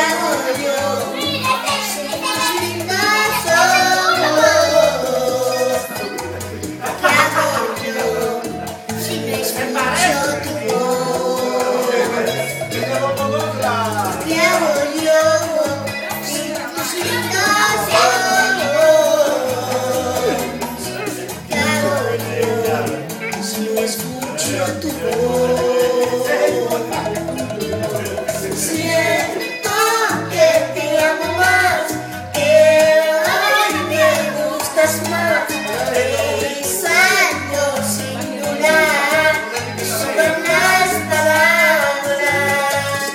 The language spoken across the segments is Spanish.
hago yo? Tus lindos ojos. ¿Qué hago yo si no escucho tu voz? ¿Qué hago yo sin tus lindos ojos? ¿Qué hago yo si no escucho tu voz? Siento que te amo más, que hoy me gustas más. 3 años sin durar, sobran las palabras.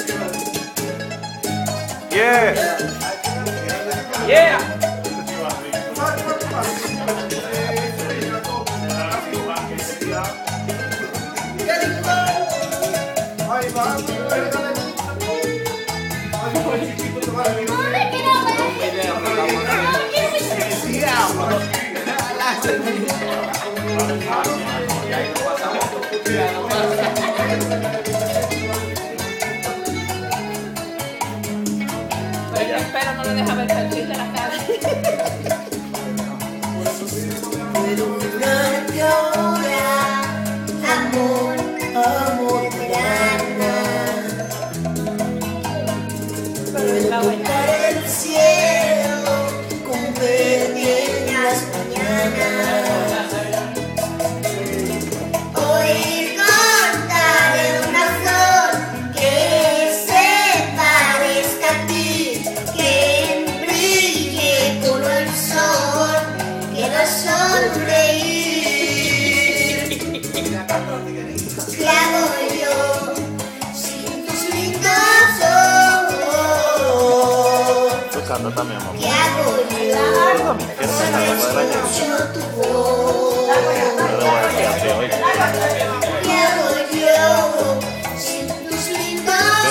Yeah. Yeah. Espero no le deja ver el triste la cara. Puedo jurarte ahora, amor, amor, tirana. Puedo tocar el cielo con verde en las mañanas. Hoy cortaré una flor que se parezca a ti, que brille como el sol, que va a sonreír. ¿Qué hago yo sin tus lindos ojos? Tú cantas también, mamá. ¿Qué hago yo si no escucho tu voz? ¿Qué hago yo sin tus lindos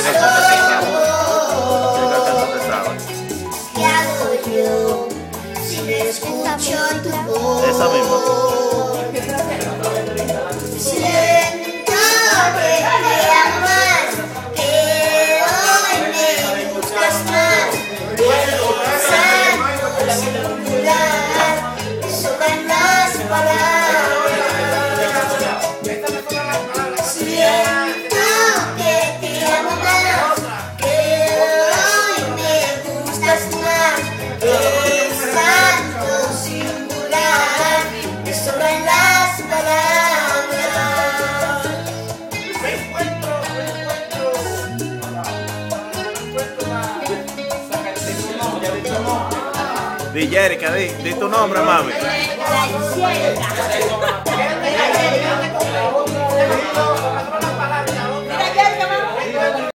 ojos? ¿Qué hago yo si no escucho tu voz? Esa misma. Siento que te amo más, que hoy me gustas más. 3 años sin durar, me sobran las palabras. Siento que te amo más, que hoy me gustas más. 3 años sin durar, me sobran las palabras. Di Jerica, di tu nombre, mami.